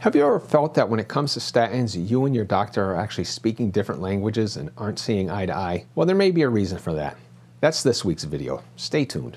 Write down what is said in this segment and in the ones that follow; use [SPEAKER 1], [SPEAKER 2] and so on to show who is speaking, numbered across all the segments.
[SPEAKER 1] Have you ever felt that when it comes to statins, you and your doctor are actually speaking different languages and aren't seeing eye to eye? Well, there may be a reason for that. That's this week's video. Stay tuned.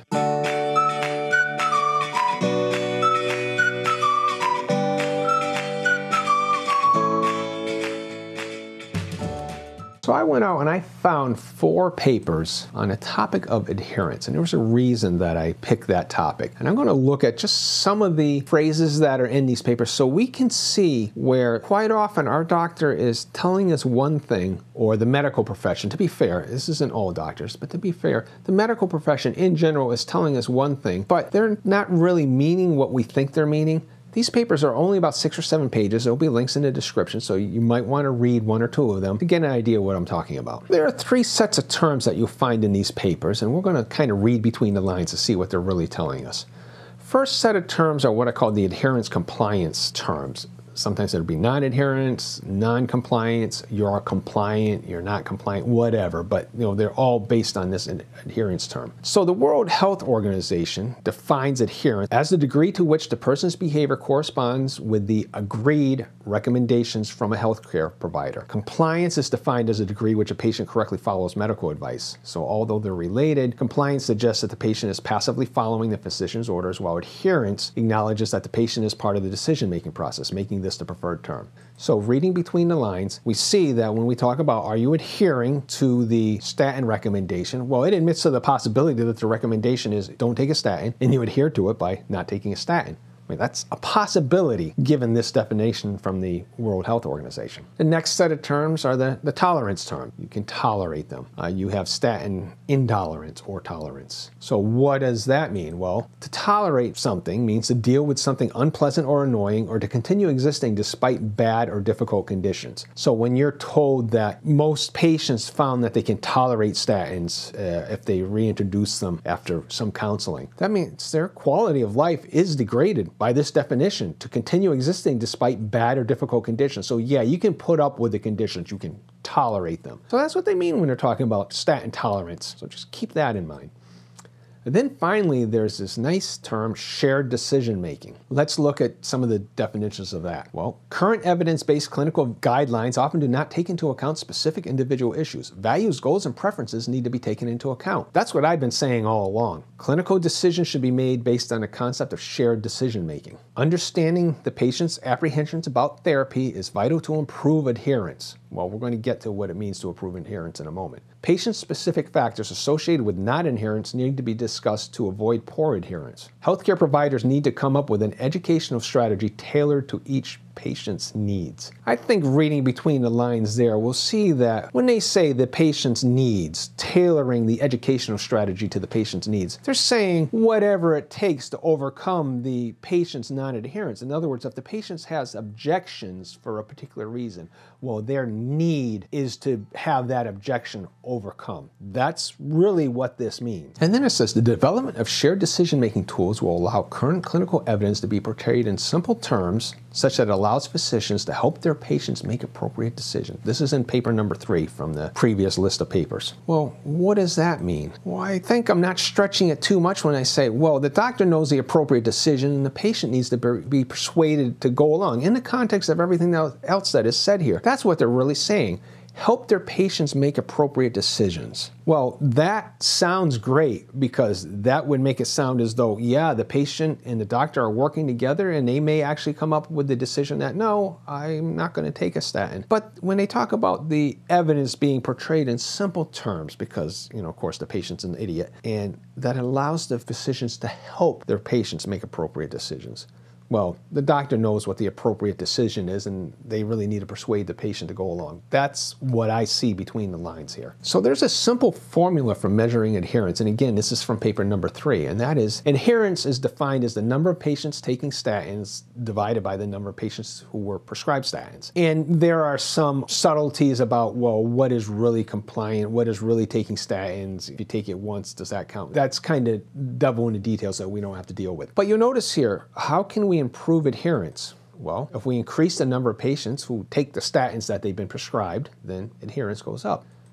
[SPEAKER 1] So I went out and I found 4 papers on a topic of adherence, and there was a reason that I picked that topic. And I'm going to look at just some of the phrases that are in these papers so we can see where quite often our doctor is telling us one thing, or the medical profession, to be fair, this isn't all doctors, but to be fair, the medical profession in general is telling us one thing, but they're not really meaning what we think they're meaning. These papers are only about 6 or 7 pages. There'll be links in the description, so you might want to read 1 or 2 of them to get an idea of what I'm talking about. There are 3 sets of terms that you'll find in these papers, and we're going to kind of read between the lines to see what they're really telling us. First set of terms are what I call the adherence compliance terms. Sometimes it'll be non-adherence, non-compliance, you're compliant, you're not compliant, whatever, but they're all based on this adherence term. So the World Health Organization defines adherence as the degree to which the person's behavior corresponds with the agreed recommendations from a healthcare provider. Compliance is defined as a degree which a patient correctly follows medical advice. So although they're related, compliance suggests that the patient is passively following the physician's orders, while adherence acknowledges that the patient is part of the decision-making process, making this the preferred term. So reading between the lines, we see that when we talk about are you adhering to the statin recommendation, well, it admits to the possibility that the recommendation is don't take a statin, and you adhere to it by not taking a statin. I mean, that's a possibility given this definition from the World Health Organization. The next set of terms are the tolerance term. You can tolerate them. You have statin intolerance or tolerance. So what does that mean? Well, to tolerate something means to deal with something unpleasant or annoying, or to continue existing despite bad or difficult conditions. So when you're told that most patients found that they can tolerate statins if they reintroduce them after some counseling, that means their quality of life is degraded by this definition, to continue existing despite bad or difficult conditions. So yeah, you can put up with the conditions, you can tolerate them. So that's what they mean when they're talking about statin tolerance. So just keep that in mind. And then finally, there's this nice term, shared decision making. Let's look at some of the definitions of that. Well, current evidence-based clinical guidelines often do not take into account specific individual issues. Values, goals, and preferences need to be taken into account. That's what I've been saying all along. Clinical decisions should be made based on the concept of shared decision making. Understanding the patient's apprehensions about therapy is vital to improve adherence. Well, we're going to get to what it means to improve adherence in a moment. Patient-specific factors associated with non-adherence need to be discussed to avoid poor adherence. Healthcare providers need to come up with an educational strategy tailored to each patient's needs. I think reading between the lines there, we'll see that when they say the patient's needs, tailoring the educational strategy to the patient's needs, they're saying whatever it takes to overcome the patient's non-adherence. In other words, if the patient has objections for a particular reason, well, their need is to have that objection overcome. That's really what this means. And then it says the development of shared decision-making tools will allow current clinical evidence to be portrayed in simple terms such that it allows physicians to help their patients make appropriate decisions. This is in paper number 3 from the previous list of papers. Well, what does that mean? Well, I think I'm not stretching it too much when I say, well, the doctor knows the appropriate decision and the patient needs to be persuaded to go along in the context of everything else that is said here. That's what they're really saying. Help their patients make appropriate decisions. Well, that sounds great because that would make it sound as though, yeah, the patient and the doctor are working together and they may actually come up with the decision that, no, I'm not going to take a statin. But when they talk about the evidence being portrayed in simple terms, because, of course, the patient's an idiot, and that allows the physicians to help their patients make appropriate decisions. Well, the doctor knows what the appropriate decision is, and they really need to persuade the patient to go along. That's what I see between the lines here. So there's a simple formula for measuring adherence, and again, this is from paper number 3, and that is, adherence is defined as the number of patients taking statins divided by the number of patients who were prescribed statins. And there are some subtleties about, well, what is really compliant, what is really taking statins? If you take it once, does that count? That's kind of devil in the details that we don't have to deal with. But you'll notice here, how can we improve adherence? Well, if we increase the number of patients who take the statins that they've been prescribed, then adherence goes up.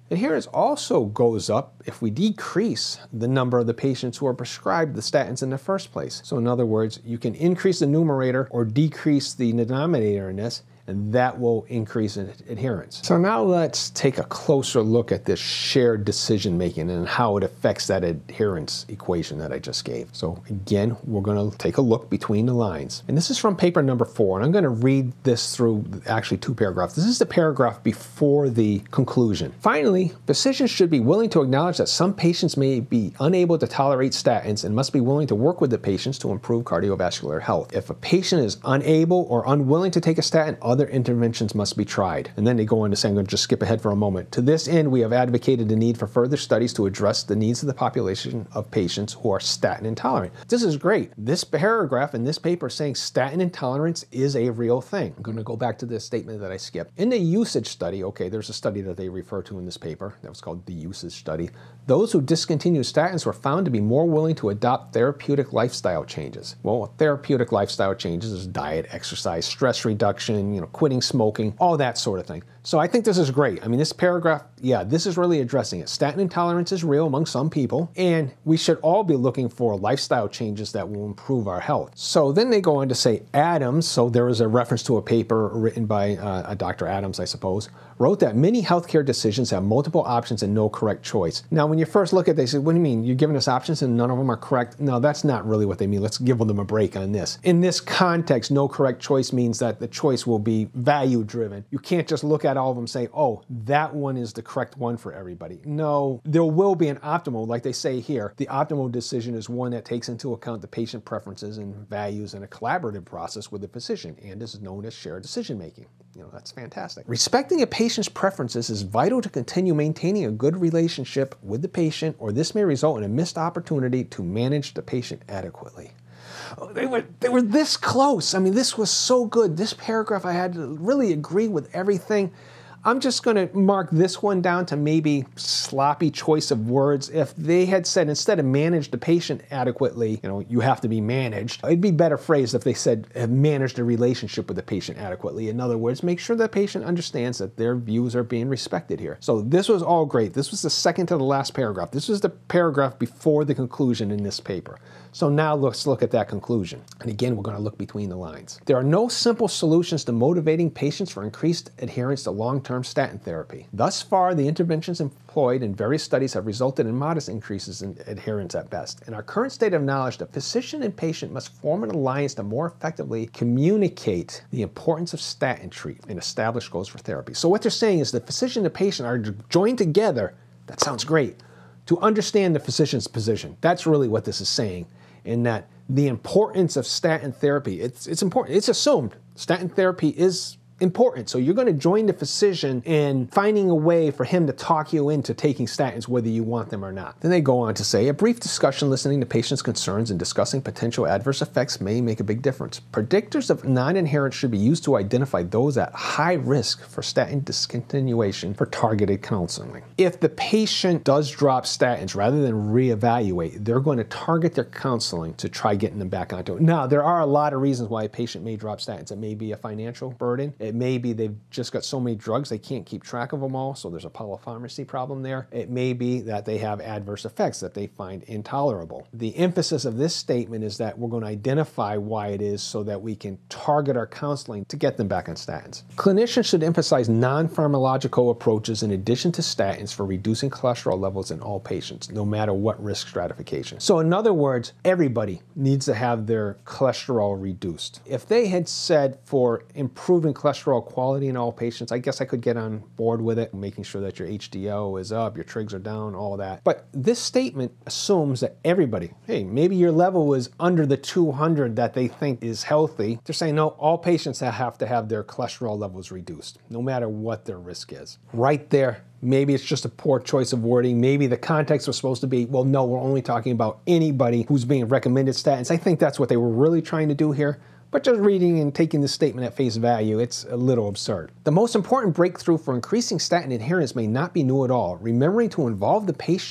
[SPEAKER 1] Adherence also goes up if we decrease the number of the patients who are prescribed the statins in the first place. So in other words, you can increase the numerator or decrease the denominator in this, and that will increase in adherence. So now let's take a closer look at this shared decision making and how it affects that adherence equation that I just gave. So again, we're going to take a look between the lines. And this is from paper number 4, and I'm going to read this through actually 2 paragraphs. This is the paragraph before the conclusion. Finally, physicians should be willing to acknowledge that some patients may be unable to tolerate statins and must be willing to work with the patients to improve cardiovascular health. If a patient is unable or unwilling to take a statin, other interventions must be tried. And then they go on to say, I'm going to just skip ahead for a moment. To this end, we have advocated the need for further studies to address the needs of the population of patients who are statin intolerant. This is great. This paragraph in this paper is saying statin intolerance is a real thing. I'm going to go back to this statement that I skipped. In the usage study, okay, there's a study that they refer to in this paper that was called the usage study. Those who discontinued statins were found to be more willing to adopt therapeutic lifestyle changes. Well, therapeutic lifestyle changes is diet, exercise, stress reduction, quitting smoking, all that sort of thing. So I think this is great. I mean, this paragraph, yeah, this is really addressing it. Statin intolerance is real among some people, and we should all be looking for lifestyle changes that will improve our health. So then they go on to say Adams, so there is a reference to a paper written by Dr. Adams, I suppose, wrote that many healthcare decisions have multiple options and no correct choice. Now, when you first look at it, they say, what do you mean? You're giving us options and none of them are correct? No, that's not really what they mean. Let's give them a break on this. In this context, no correct choice means that the choice will be value-driven. You can't just look at all of them and say, oh, that one is the correct one for everybody. No, there will be an optimal, like they say here. The optimal decision is one that takes into account the patient preferences and values in a collaborative process with the physician, and is known as shared decision-making. That's fantastic. Respecting a patient's preferences is vital to continue maintaining a good relationship with the patient, or this may result in a missed opportunity to manage the patient adequately. They were this close. I mean, this was so good. This paragraph, I had to really agree with everything. I'm just going to mark this one down to maybe sloppy choice of words. If they had said, instead of manage the patient adequately, you have to be managed, it'd be better phrased if they said manage the relationship with the patient adequately. In other words, make sure the patient understands that their views are being respected here. So this was all great. This was the second to the last paragraph. This was the paragraph before the conclusion in this paper. So now let's look at that conclusion. And again, we're going to look between the lines. There are no simple solutions to motivating patients for increased adherence to long-term statin therapy. Thus far, the interventions employed in various studies have resulted in modest increases in adherence at best. In our current state of knowledge, the physician and patient must form an alliance to more effectively communicate the importance of statin treatment and establish goals for therapy. So what they're saying is the physician and the patient are joined together. That sounds great. To understand the physician's position. That's really what this is saying. In that the importance of statin therapy, it's important. It's assumed statin therapy is important. So you're going to join the physician in finding a way for him to talk you into taking statins whether you want them or not. Then they go on to say, a brief discussion listening to patients' concerns and discussing potential adverse effects may make a big difference. Predictors of non-adherence should be used to identify those at high risk for statin discontinuation for targeted counseling. If the patient does drop statins rather than reevaluate, they're going to target their counseling to try getting them back onto it. Now, there are a lot of reasons why a patient may drop statins. It may be a financial burden. It may be they've just got so many drugs they can't keep track of them all, so there's a polypharmacy problem there. It may be that they have adverse effects that they find intolerable. The emphasis of this statement is that we're going to identify why it is so that we can target our counseling to get them back on statins. Clinicians should emphasize non-pharmacological approaches in addition to statins for reducing cholesterol levels in all patients, no matter what risk stratification. So in other words, everybody needs to have their cholesterol reduced. If they had said for improving cholesterol quality in all patients, I guess I could get on board with it, making sure that your HDL is up, your trigs are down, all that. But this statement assumes that everybody, hey, maybe your level is under the 200 that they think is healthy. They're saying, no, all patients have to have their cholesterol levels reduced, no matter what their risk is. Right there, maybe it's just a poor choice of wording. Maybe the context was supposed to be, well, no, we're only talking about anybody who's being recommended statins. I think that's what they were really trying to do here. But just reading and taking this statement at face value, it's a little absurd. The most important breakthrough for increasing statin adherence may not be new at all. Remembering to involve the patient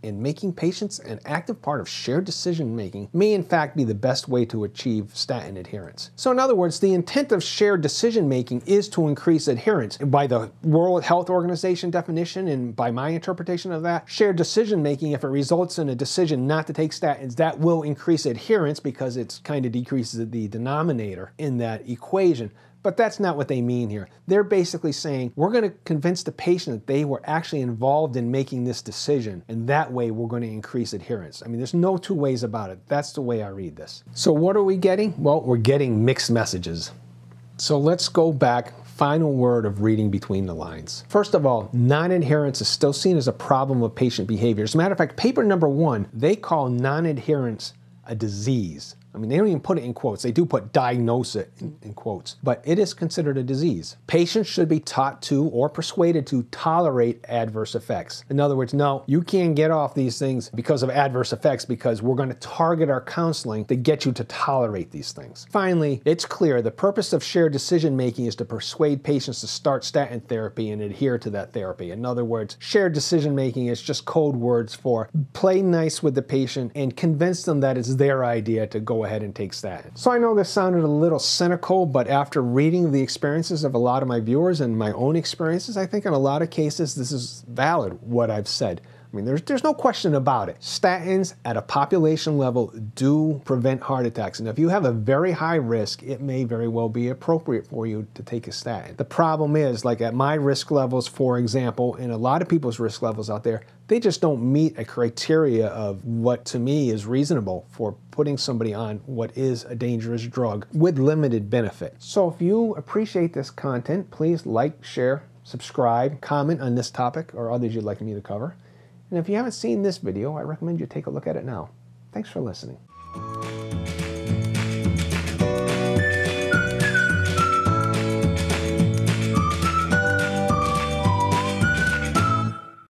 [SPEAKER 1] and making patients an active part of shared decision making may in fact be the best way to achieve statin adherence. So in other words, the intent of shared decision making is to increase adherence. And by the World Health Organization definition and by my interpretation of that, shared decision making, if it results in a decision not to take statins, that will increase adherence because it kind of decreases the denominator in that equation. But that's not what they mean here. They're basically saying, we're going to convince the patient that they were actually involved in making this decision, and that way we're going to increase adherence. I mean, there's no two ways about it. That's the way I read this. So what are we getting? Well, we're getting mixed messages. So let's go back. Final word of reading between the lines. First of all, non-adherence is still seen as a problem of patient behavior. As a matter of fact, paper number 1, they call non-adherence a disease. I mean, they don't even put it in quotes. They do put diagnose it in quotes, but it is considered a disease. Patients should be taught to or persuaded to tolerate adverse effects. In other words, no, you can't get off these things because of adverse effects because we're going to target our counseling to get you to tolerate these things. Finally, it's clear the purpose of shared decision making is to persuade patients to start statin therapy and adhere to that therapy. In other words, shared decision making is just code words for play nice with the patient and convince them that it's their idea to go ahead and take statins. So I know this sounded a little cynical, but after reading the experiences of a lot of my viewers and my own experiences, I think in a lot of cases this is valid, what I've said. I mean, there's no question about it. Statins at a population level do prevent heart attacks. And if you have a very high risk, it may very well be appropriate for you to take a statin. The problem is, like at my risk levels, for example, and a lot of people's risk levels out there, they just don't meet a criteria of what to me is reasonable for putting somebody on what is a dangerous drug with limited benefit. So if you appreciate this content, please like, share, subscribe, comment on this topic or others you'd like me to cover. And if you haven't seen this video, I recommend you take a look at it now. Thanks for listening.